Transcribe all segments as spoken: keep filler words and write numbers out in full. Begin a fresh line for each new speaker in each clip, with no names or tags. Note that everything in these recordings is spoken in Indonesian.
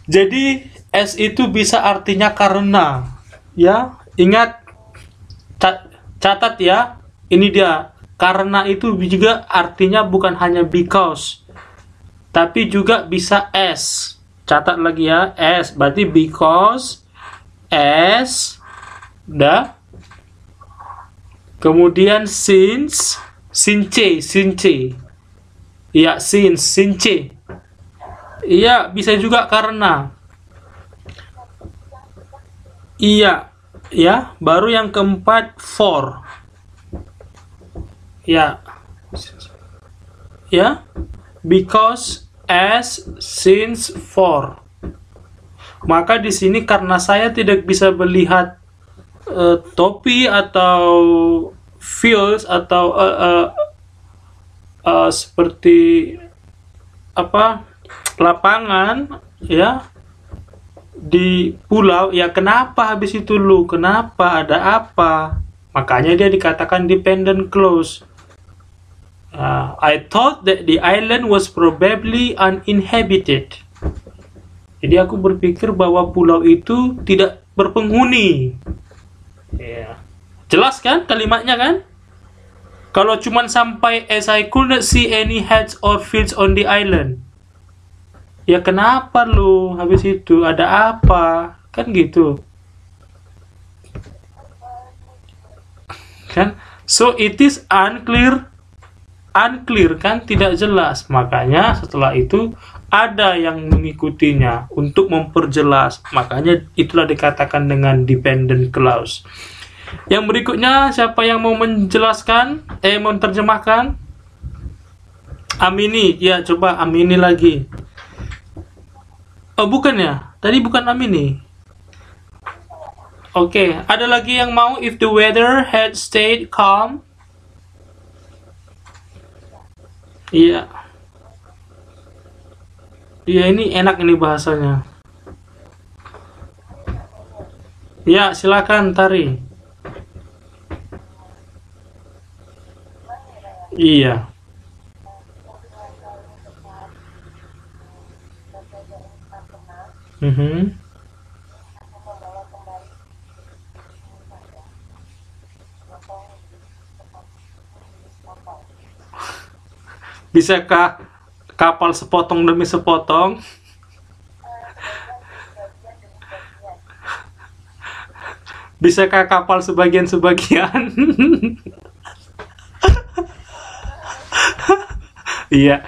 Jadi as itu bisa artinya karena, ya. Ingat, catat ya. Ini dia. Karena itu juga artinya bukan hanya because, tapi juga bisa as. Catat lagi ya, as berarti because, as, dah. Kemudian since, since, since. Iya, since, since. Iya, bisa juga karena. Iya, ya. Baru yang keempat for. Ya. Ya. Because, as, since, for. Maka di sini karena saya tidak bisa melihat uh, topi atau fields atau uh, uh, uh, seperti apa lapangan ya di pulau, ya kenapa habis itu lu, kenapa, ada apa, makanya dia dikatakan dependent clause. uh, I thought that the island was probably uninhabited. Jadi aku berpikir bahwa pulau itu tidak berpenghuni. Ya. Jelas kan kalimatnya kan? Kalau cuman sampai as I could not see any heads or fields on the island, ya kenapa lu habis itu, ada apa, kan gitu kan. So it is unclear, unclear kan, tidak jelas. Makanya setelah itu ada yang mengikutinya untuk memperjelas. Makanya itulah dikatakan dengan dependent clause. Yang berikutnya, siapa yang mau menjelaskan, eh mau menerjemahkan? Amini, ya coba Amini lagi. Oh bukan ya, tadi bukan Amini. Oke, okay. Ada lagi yang mau? If the weather had stayed calm. Iya. Iya, ini enak ini bahasanya. Ya, silakan Tari. Iya. Mm-hmm. Bisakah kapal sepotong demi sepotong? Bisakah kapal sebagian-sebagian? Iya.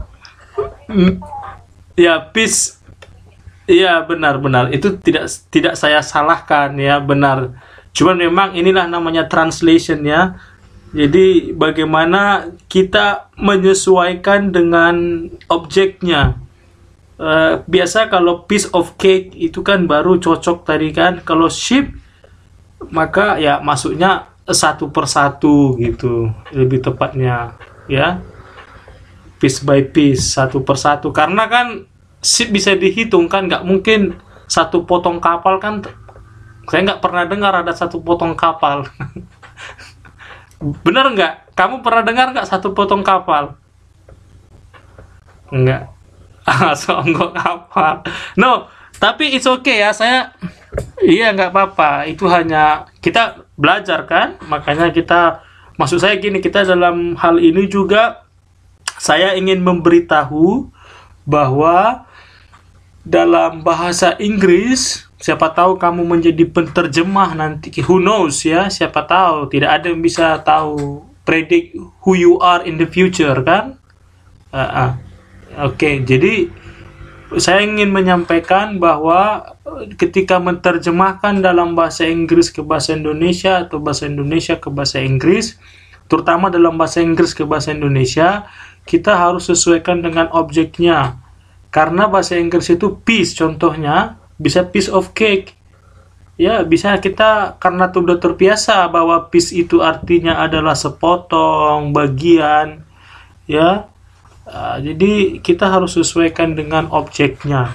Ya, peace. Iya, benar-benar. Itu tidak tidak saya salahkan ya, benar. Cuman memang inilah namanya translation ya. Jadi bagaimana kita menyesuaikan dengan objeknya. Uh, biasa kalau piece of cake itu kan baru cocok tadi kan. Kalau ship maka ya masuknya satu persatu gitu, lebih tepatnya ya. Piece by piece, satu persatu. Karena kan ship bisa dihitung kan, nggak mungkin satu potong kapal kan. Saya nggak pernah dengar ada satu potong kapal. Bener nggak? Kamu pernah dengar nggak satu potong kapal? Enggak. Ah, songgok kapal. No, tapi it's okay ya. Saya, iya nggak apa-apa. Itu hanya kita belajar kan. Makanya kita, maksud saya gini, kita dalam hal ini juga saya ingin memberitahu bahwa dalam bahasa Inggris, siapa tahu kamu menjadi penterjemah nanti, who knows ya, siapa tahu, tidak ada yang bisa tahu predict who you are in the future kan. uh, uh. Oke, okay, jadi saya ingin menyampaikan bahwa ketika menerjemahkan dalam bahasa Inggris ke bahasa Indonesia atau bahasa Indonesia ke bahasa Inggris, terutama dalam bahasa Inggris ke bahasa Indonesia, kita harus sesuaikan dengan objeknya. Karena bahasa Inggris itu piece, contohnya bisa piece of cake. Ya, bisa kita karena sudah terbiasa bahwa piece itu artinya adalah sepotong, bagian, ya. Uh, jadi kita harus sesuaikan dengan objeknya.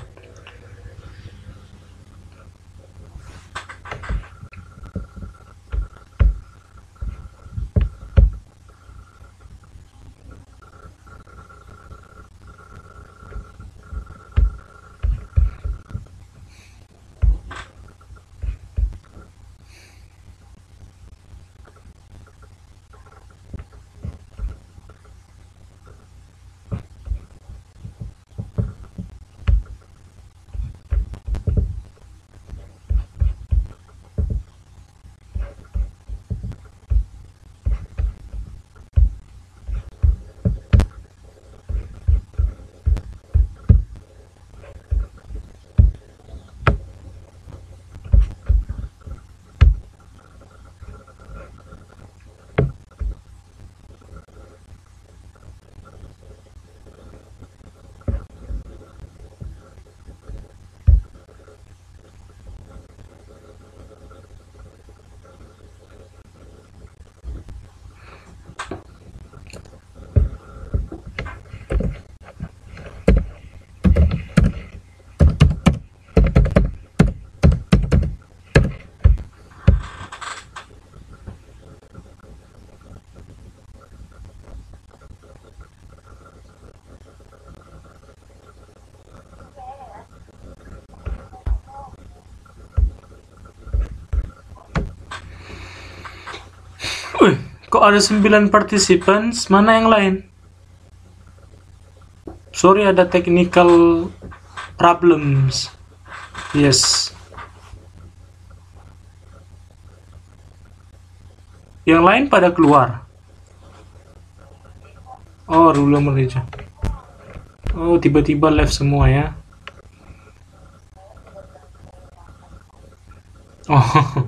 Kok ada sembilan participants? Mana yang lain? Sorry, ada technical problems. Yes. Yang lain pada keluar. Oh, ruler manager. Oh, tiba-tiba left semua ya. Oh.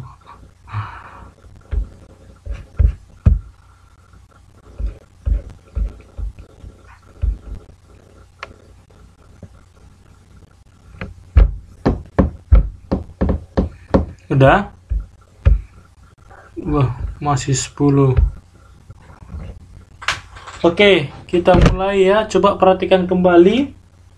Udah? Wah, masih sepuluh. Oke, kita mulai ya. Coba perhatikan kembali.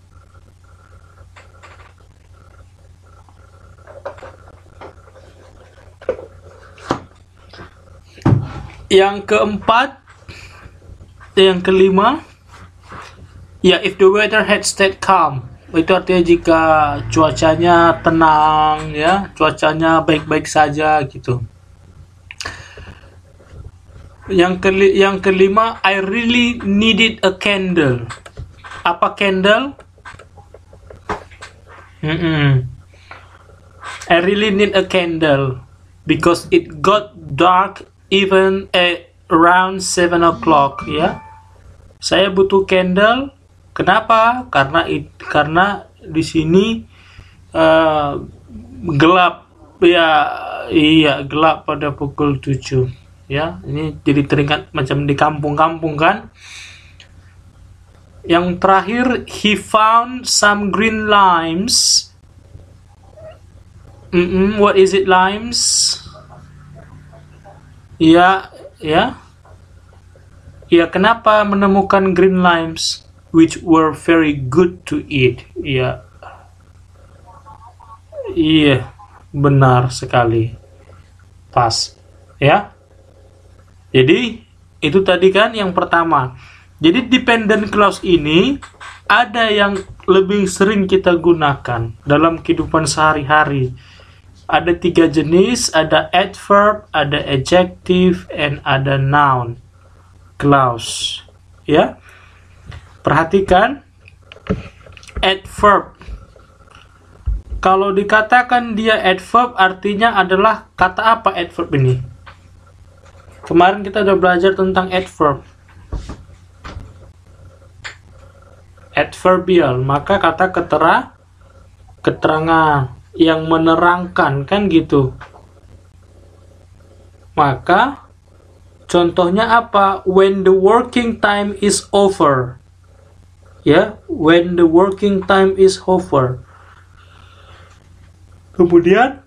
Yang keempat, yang kelima, ya, if the weather had stayed calm. Itu artinya jika cuacanya tenang, ya, cuacanya baik-baik saja gitu. Yang keli yang kelima, I really needed a candle. Apa candle? Mm-mm. I really need a candle because it got dark even at around seven o'clock. Ya, saya butuh candle. Kenapa? Karena it, karena di sini uh, gelap. Ya, iya gelap pada pukul tujuh. Ya, ini jadi teringat macam di kampung-kampung kan. Yang terakhir, he found some green limes. Mm-mm, what is it, limes? Ya, ya. Ya, kenapa menemukan green limes which were very good to eat? Ya. Iya, benar sekali. Pas. Ya. Jadi, itu tadi kan yang pertama. Jadi, dependent clause ini ada yang lebih sering kita gunakan dalam kehidupan sehari-hari. Ada tiga jenis, ada adverb, ada adjective, and ada noun clause. Ya. Perhatikan, adverb. Kalau dikatakan dia adverb, artinya adalah kata apa adverb ini? Kemarin kita udah belajar tentang adverb. Adverbial, maka kata ketera, keterangan, yang menerangkan, kan gitu. Maka, contohnya apa? When the working time is over. Ya, when the working time is over. Kemudian,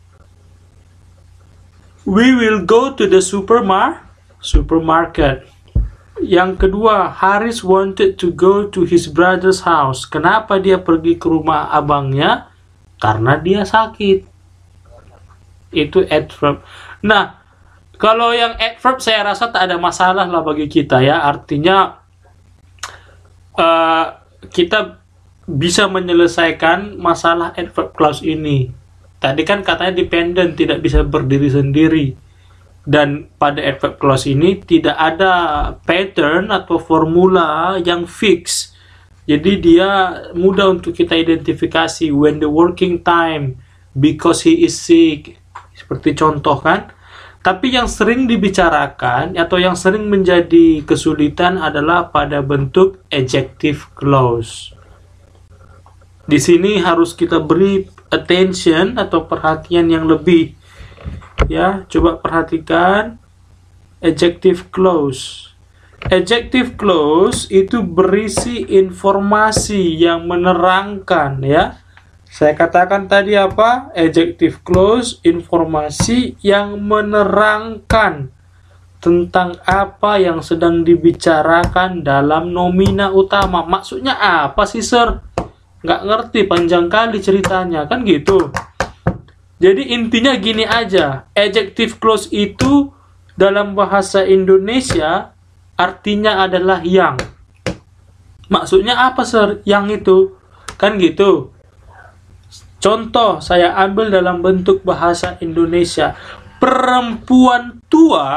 we will go to the supermar supermarket. Yang kedua, Haris wanted to go to his brother's house. Kenapa dia pergi ke rumah abangnya? Karena dia sakit. Itu adverb. Nah, kalau yang adverb saya rasa tak ada masalah lah bagi kita ya. Artinya uh, kita bisa menyelesaikan masalah adverb clause ini. Tadi kan katanya dependent, tidak bisa berdiri sendiri. Dan pada adverb clause ini tidak ada pattern atau formula yang fix. Jadi dia mudah untuk kita identifikasi. When the working time, because he is sick. Seperti contoh kan. Tapi yang sering dibicarakan atau yang sering menjadi kesulitan adalah pada bentuk adjective clause. Di sini harus kita beri attention atau perhatian yang lebih. Ya, coba perhatikan adjective clause. Adjective clause itu berisi informasi yang menerangkan ya. Saya katakan tadi apa? Adjective clause, informasi yang menerangkan tentang apa yang sedang dibicarakan dalam nomina utama. Maksudnya apa sih, Sir? Nggak ngerti, panjang kali ceritanya, kan gitu. Jadi intinya gini aja, adjective clause itu dalam bahasa Indonesia artinya adalah yang. Maksudnya apa, Sir? Yang itu, kan gitu. Contoh saya ambil dalam bentuk bahasa Indonesia. Perempuan tua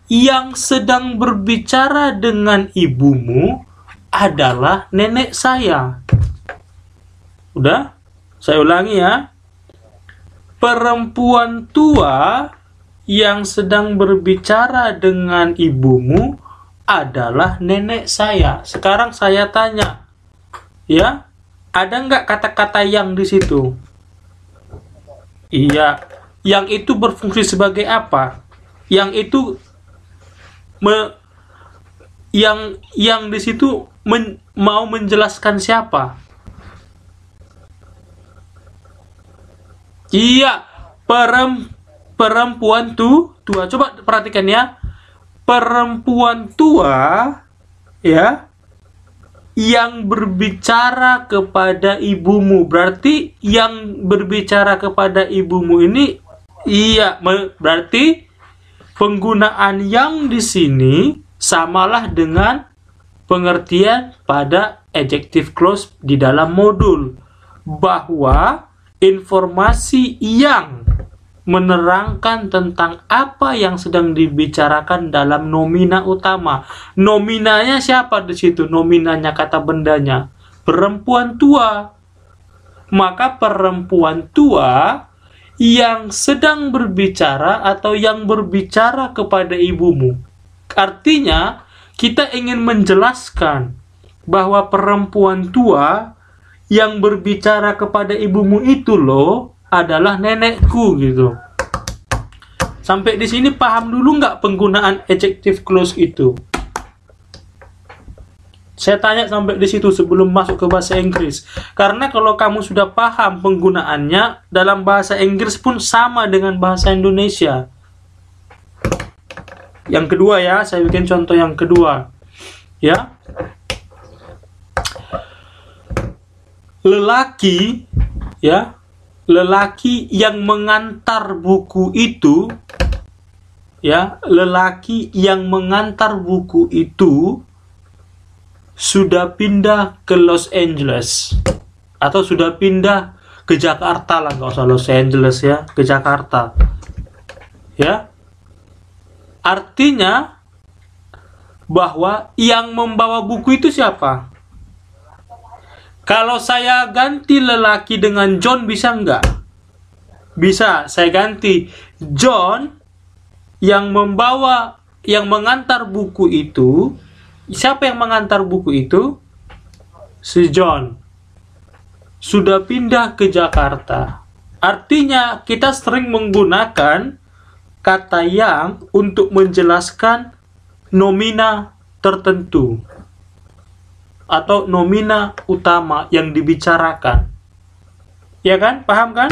yang sedang berbicara dengan ibumu adalah nenek saya. Udah? Saya ulangi ya. Perempuan tua yang sedang berbicara dengan ibumu adalah nenek saya. Sekarang saya tanya, ya, ada nggak kata-kata yang di situ? Iya. Yang itu berfungsi sebagai apa? Yang itu me, yang yang di situ men, mau menjelaskan siapa? Iya, perem, perempuan tu tua. Coba perhatikan ya. Perempuan tua, ya, yang berbicara kepada ibumu. Berarti yang berbicara kepada ibumu ini, iya, berarti penggunaan yang di sini samalah dengan pengertian pada adjective clause di dalam modul, bahwa informasi yang menerangkan tentang apa yang sedang dibicarakan dalam nomina utama. Nominanya siapa di situ? Nominanya kata bendanya perempuan tua. Maka perempuan tua yang sedang berbicara atau yang berbicara kepada ibumu. Artinya kita ingin menjelaskan bahwa perempuan tua yang berbicara kepada ibumu itu loh adalah nenekku gitu. Sampai di sini paham dulu nggak penggunaan adjective clause itu? Saya tanya sampai di situ sebelum masuk ke bahasa Inggris. Karena kalau kamu sudah paham penggunaannya, dalam bahasa Inggris pun sama dengan bahasa Indonesia. Yang kedua ya, saya bikin contoh yang kedua. Ya. Lelaki, ya, lelaki yang mengantar buku itu, ya, lelaki yang mengantar buku itu sudah pindah ke Los Angeles atau sudah pindah ke Jakarta lah, nggak usah Los Angeles ya, ke Jakarta, ya. Artinya bahwa yang membawa buku itu siapa? Kalau saya ganti lelaki dengan John bisa nggak? Bisa, saya ganti John yang membawa, yang mengantar buku itu. Siapa yang mengantar buku itu? Si John. Sudah pindah ke Jakarta. Artinya kita sering menggunakan kata yang untuk menjelaskan nomina tertentu atau nomina utama yang dibicarakan. Ya kan? Paham kan?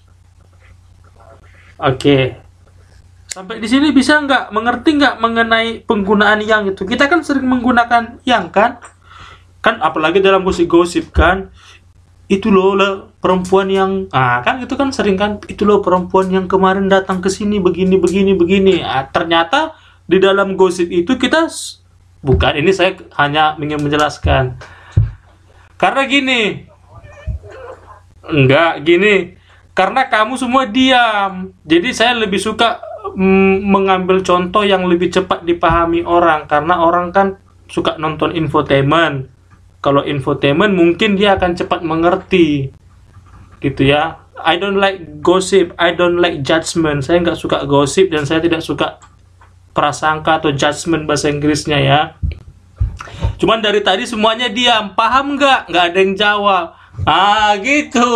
Oke. Sampai di sini bisa nggak? Mengerti nggak mengenai penggunaan yang itu? Kita kan sering menggunakan yang kan? Kan apalagi dalam gosip-gosip kan? Itu loh, loh perempuan yang... Ah, kan itu kan sering kan? Itu loh perempuan yang kemarin datang ke sini begini, begini, begini. Ah, ternyata di dalam gosip itu kita... Bukan, ini saya hanya ingin menjelaskan. Karena gini. Enggak, gini. Karena kamu semua diam. Jadi saya lebih suka mm, mengambil contoh yang lebih cepat dipahami orang. Karena orang kan suka nonton infotainment. Kalau infotainment mungkin dia akan cepat mengerti. Gitu ya. I don't like gossip. I don't like judgment. Saya nggak suka gosip dan saya tidak suka prasangka atau judgment bahasa Inggrisnya ya. Cuman dari tadi semuanya diam. Paham nggak? Nggak ada yang jawab. Ah gitu.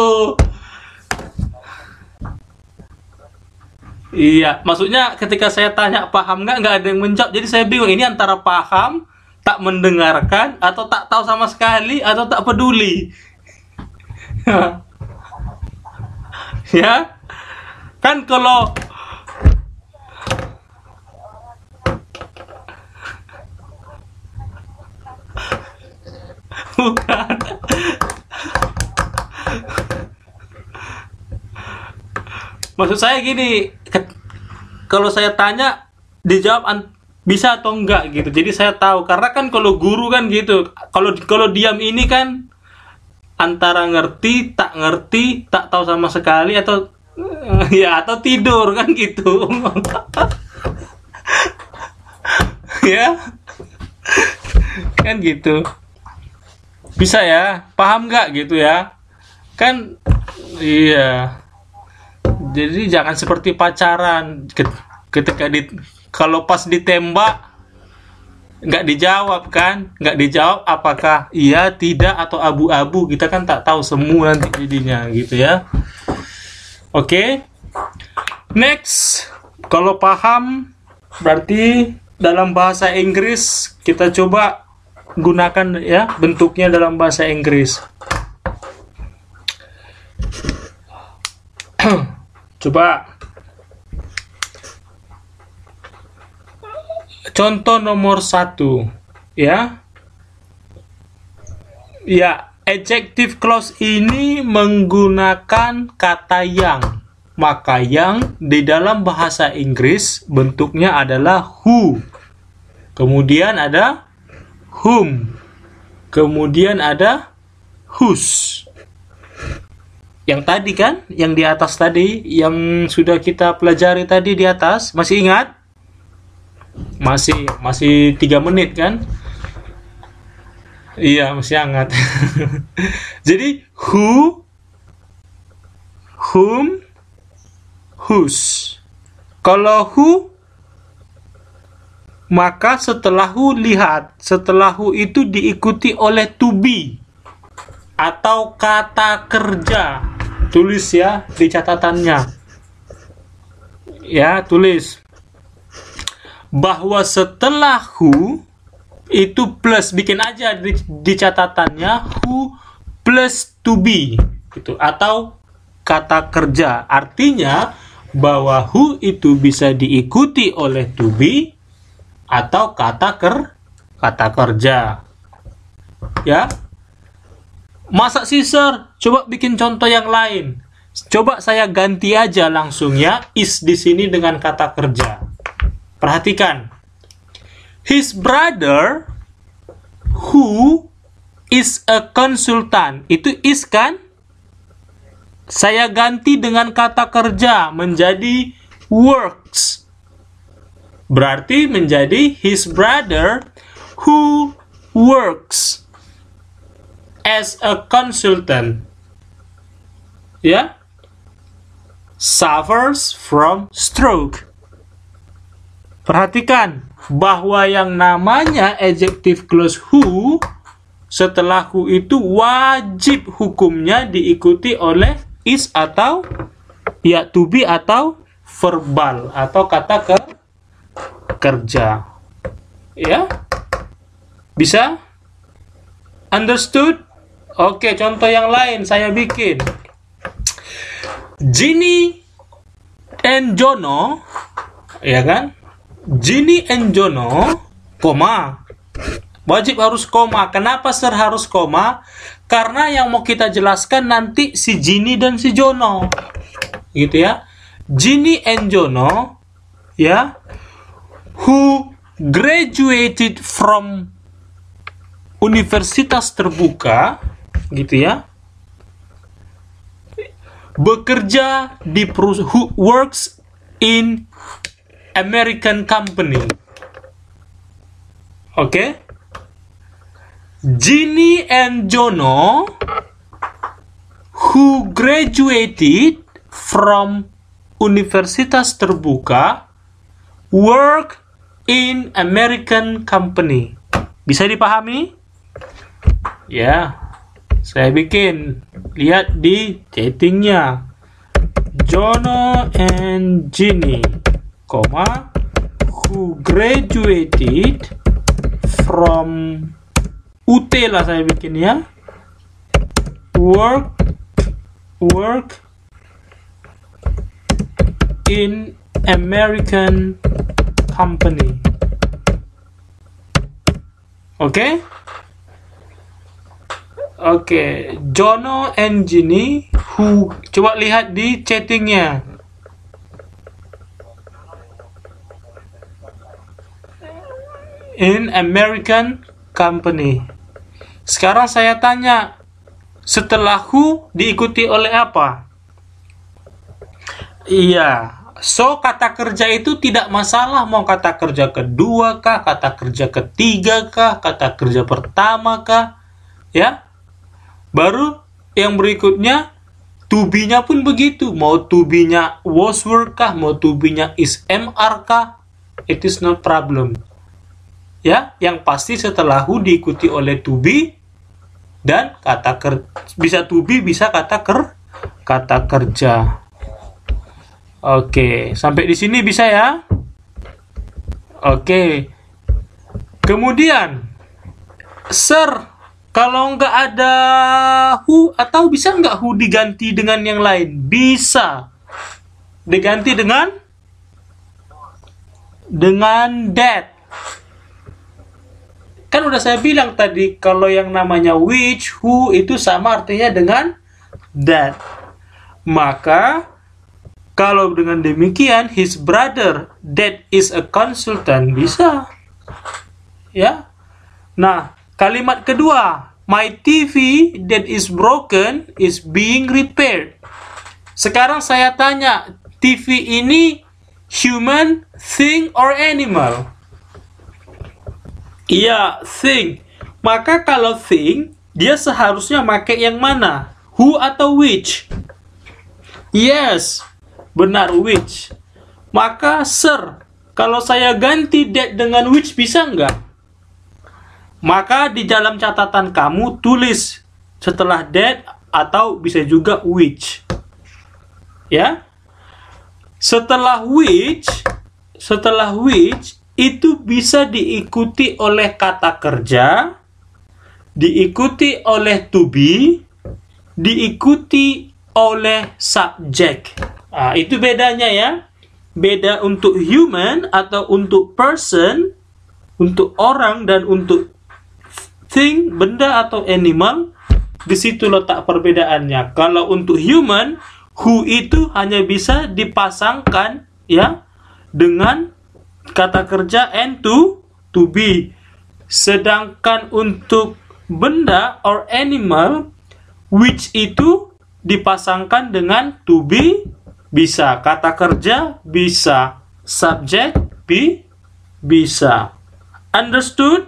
Iya, maksudnya ketika saya tanya paham nggak, nggak ada yang menjawab. Jadi saya bingung, ini antara paham, tak mendengarkan, atau tak tahu sama sekali, atau tak peduli. Ya, kan kalau bukan. Maksud saya gini, kalau saya tanya dijawab an- bisa atau enggak gitu. Jadi saya tahu, karena kan kalau guru kan gitu. Kalau kalau diam ini kan antara ngerti, tak ngerti, tak tahu sama sekali, atau ya atau tidur kan gitu. Ya, kan gitu. Bisa ya, paham nggak gitu ya? Kan, iya. Jadi jangan seperti pacaran, ketika di kalau pas ditembak nggak dijawab kan, nggak dijawab apakah iya, tidak, atau abu-abu, kita kan tak tahu semua nanti jadinya gitu ya. Oke, okay. Next, kalau paham berarti dalam bahasa Inggris kita coba gunakan ya bentuknya dalam bahasa Inggris. Coba contoh nomor satu ya. Ya, adjective clause ini menggunakan kata yang. Maka yang di dalam bahasa Inggris bentuknya adalah who. Kemudian ada whom. Kemudian ada whose. Yang tadi kan, yang di atas tadi, yang sudah kita pelajari tadi di atas, masih ingat? Masih, masih tiga menit kan? Iya, masih hangat. Jadi, who, whom, whose. Kalau who, maka setelah who lihat, setelah who itu diikuti oleh to be atau kata kerja. Tulis ya di catatannya. Ya, tulis bahwa setelah who itu plus, bikin aja di, di catatannya who plus to be gitu, atau kata kerja. Artinya bahwa who itu bisa diikuti oleh to be atau kata ker kata kerja. Ya. Masa sih, Sir? Coba bikin contoh yang lain. Coba saya ganti aja langsung ya is di sini dengan kata kerja. Perhatikan. His brother who is a consultant. Itu is kan? Saya ganti dengan kata kerja menjadi works. Berarti menjadi his brother who works as a consultant, ya, suffers from stroke. Perhatikan bahwa yang namanya adjective clause who setelah who itu wajib hukumnya diikuti oleh is atau ya to be atau verbal atau kata ke kerja. Ya, bisa? Understood? Oke, contoh yang lain saya bikin. Ginny and Jono, ya kan? Ginny and Jono, koma. Wajib harus koma. Kenapa Sir harus koma? Karena yang mau kita jelaskan nanti si Ginny dan si Jono. Gitu ya. Ginny and Jono, ya, who graduated from universitas terbuka, gitu ya, bekerja di perusahaan, who works in American company. Oke, okay? Ginny and Jono who graduated from universitas terbuka work in American company. Bisa dipahami? Ya, saya bikin. Lihat di chattingnya. Jono and Ginny, koma, who graduated from U T lah saya bikin ya. Work, work in American company. Oke? Okay? Oke, okay. Jono and Ginny who, coba lihat di chattingnya. In American company. Sekarang saya tanya, setelah who diikuti oleh apa? Iya, So, kata kerja itu tidak masalah mau kata kerja kedua kah, kata kerja ketiga kah, kata kerja pertama kah, ya. Baru yang berikutnya, to be-nya pun begitu. Mau to be-nya was were kah, mau to be-nya is mr kah, it is no problem. Ya, yang pasti setelah who diikuti oleh to be dan kata kerja, bisa to be, bisa kata ker, kata kerja. Oke, sampai di sini bisa ya? Oke. Kemudian, sir, kalau nggak ada who, atau bisa nggak who diganti dengan yang lain? Bisa. Diganti dengan dengan that. Kan udah saya bilang tadi, kalau yang namanya which, who, itu sama artinya dengan that. Maka, kalau dengan demikian, his brother that is a consultant, bisa. Ya. Nah, kalimat kedua, my T V that is broken is being repaired. Sekarang saya tanya, T V ini human, thing, or animal? Iya, thing. Maka kalau thing, dia seharusnya pakai yang mana? Who atau which? Yes, benar, which. Maka, sir, kalau saya ganti that dengan which bisa nggak? Maka di dalam catatan kamu tulis setelah that atau bisa juga which. Ya. Setelah which, setelah which itu bisa diikuti oleh kata kerja, diikuti oleh to be, diikuti oleh subjek. Nah, itu bedanya ya. Beda untuk human atau untuk person, untuk orang dan untuk thing, benda atau animal, di situ letak perbedaannya. Kalau untuk human, who itu hanya bisa dipasangkan ya dengan kata kerja and to to be. Sedangkan untuk benda or animal, which itu dipasangkan dengan to be, bisa kata kerja, bisa subjek, be, bisa. Understood?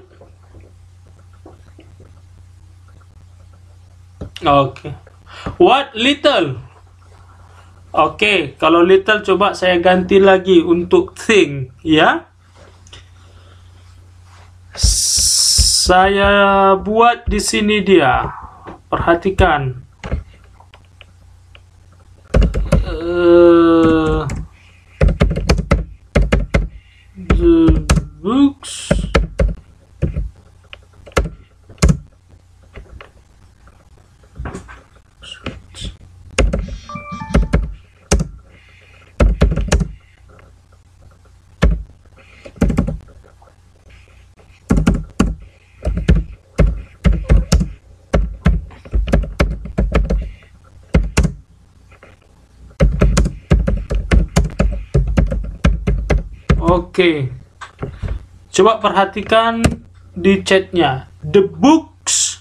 Oke. Okay. What little? Oke, okay, kalau little coba saya ganti lagi untuk thing, ya. Saya buat di sini dia. Perhatikan. Uh, the books Oke, okay. Coba perhatikan di chatnya. The books.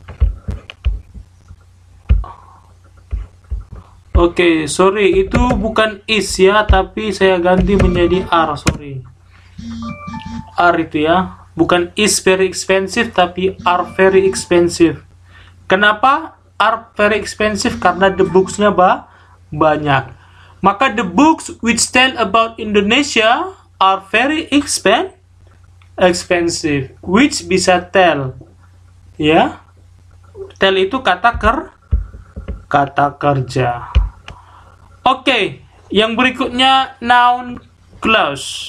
Oke, okay, sorry, itu bukan is ya, tapi saya ganti menjadi are, sorry. Are itu ya, bukan is very expensive, tapi are very expensive. Kenapa are very expensive? Karena the books-nya ba banyak. Maka the books which tell about Indonesia are very expen expensive, which bisa tell, ya. Tell itu kata ker kata kerja. Oke, okay. Yang berikutnya noun clause,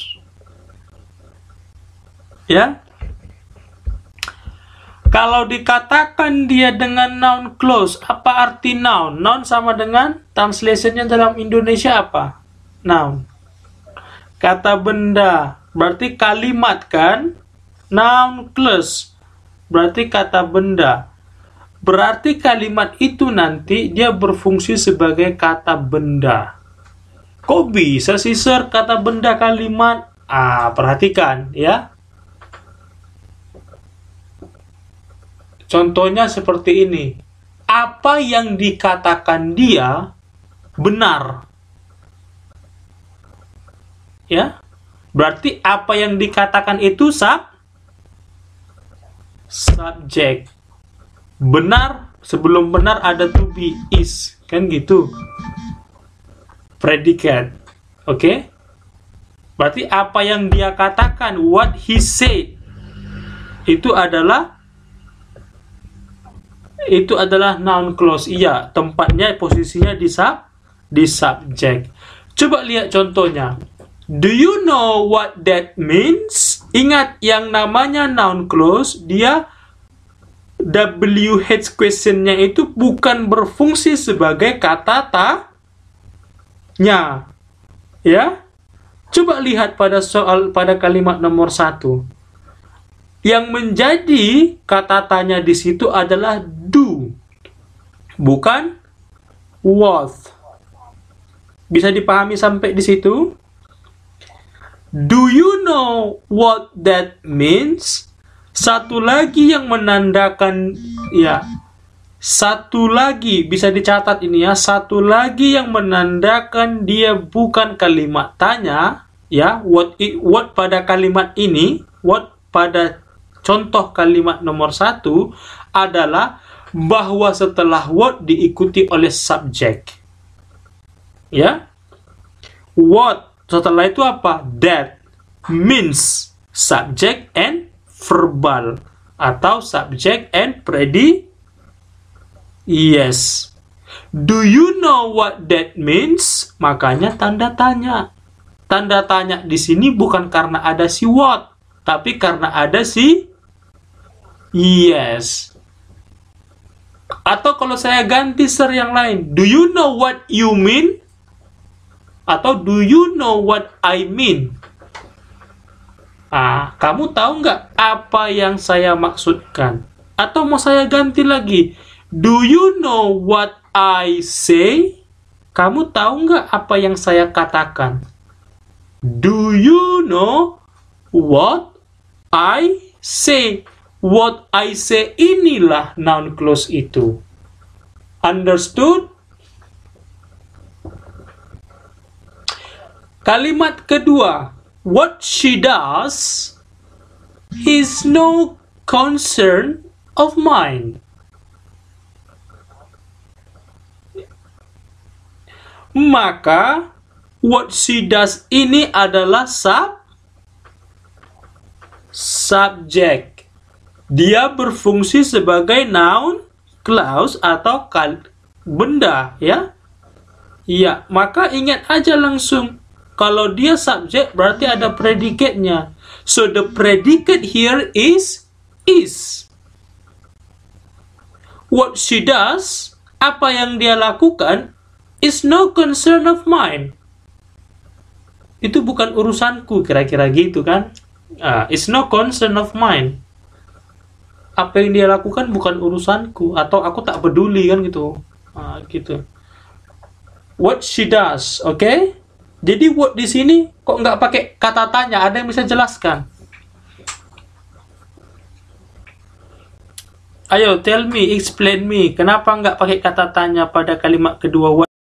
ya. Kalau dikatakan dia dengan noun clause, apa arti noun? Noun sama dengan translationnya dalam Indonesia apa? Noun. Kata benda, berarti kalimat kan? Noun clause, berarti kata benda. Berarti kalimat itu nanti dia berfungsi sebagai kata benda. Kok bisa sih, sir, kata benda kalimat? Ah, perhatikan ya. Contohnya seperti ini. Apa yang dikatakan dia benar. ya. Berarti apa yang dikatakan itu sub subjek. Benar, sebelum benar ada to be, is, kan gitu. Predikat. Oke? Okay? Berarti apa yang dia katakan, what he said, itu adalah itu adalah noun clause. Iya, tempatnya, posisinya di sub di subjek. Coba lihat contohnya. Do you know what that means? Ingat, yang namanya noun clause, dia W H questionnya itu bukan berfungsi sebagai kata tanya. Ya? Coba lihat pada soal pada kalimat nomor satu. Yang menjadi kata tanya di situ adalah do, bukan what. Bisa dipahami sampai di situ? Do you know what that means? Satu lagi yang menandakan, ya, satu lagi bisa dicatat ini ya, satu lagi yang menandakan dia bukan kalimat tanya, ya, what it, what pada kalimat ini, what pada contoh kalimat nomor satu adalah bahwa setelah what diikuti oleh subjek. Ya. What, setelah itu apa? That, means, subject and verbal. Atau subject and predicate. Yes. Do you know what that means? Makanya tanda tanya. Tanda tanya di sini bukan karena ada si what, tapi karena ada si yes. Atau kalau saya ganti ser yang lain, do you know what you mean? Atau do you know what I mean? Ah, kamu tahu nggak apa yang saya maksudkan? Atau mau saya ganti lagi, do you know what I say? Kamu tahu nggak apa yang saya katakan? Do you know what I say? What I say inilah noun clause itu. Understood? Kalimat kedua, what she does is no concern of mine. Maka what she does ini adalah sub subject. Dia berfungsi sebagai noun clause atau kal benda, ya. Iya, maka ingat aja langsung, kalau dia subjek berarti ada predicate-nya. So the predicate here is is. What she does, apa yang dia lakukan, is no concern of mine. Itu bukan urusanku, kira-kira gitu kan. Uh, it's no concern of mine. Apa yang dia lakukan bukan urusanku, atau aku tak peduli kan gitu. Uh, gitu. What she does, oke? Okay? Jadi what di sini kok nggak pakai kata tanya? Ada yang bisa jelaskan? Ayo, tell me, explain me. Kenapa nggak pakai kata tanya pada kalimat kedua what?